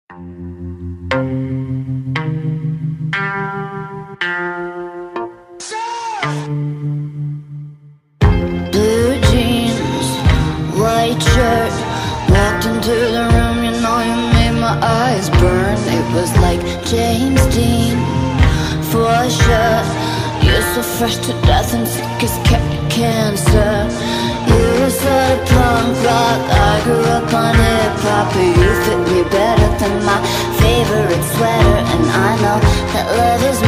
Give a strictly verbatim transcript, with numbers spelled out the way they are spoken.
Blue jeans, white shirt, walked into the room, you know you made my eyes burn. It was like James Dean, for sure. You're so fresh to death and sick as ca cancer. You were sort of punk rock, I grew up on hip-hop, but you fit me better than my favorite sweater. And I know that love is